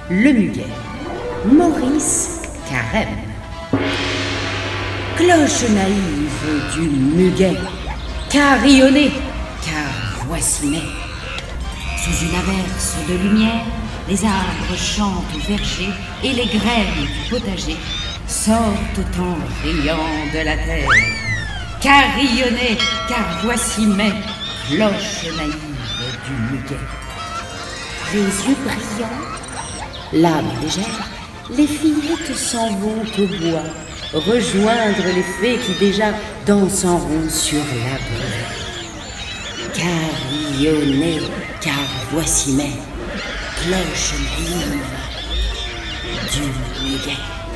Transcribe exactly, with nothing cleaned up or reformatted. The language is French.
le muguet, Maurice Carême. Cloche naïve du muguet, carillonnez, car voici mai. Sous une averse de lumière, les arbres chantent au verger et les graines du potager sortent en riant de la terre. Carillonnez, car voici mai, cloche naïve du muguet. Les yeux brillants, l'âme légère, les fillettes s'en vont au bois, rejoindre les fées qui déjà dansent en rond sur la brûlée. Carillonnez, car voici mai, cloche naïve du muguet.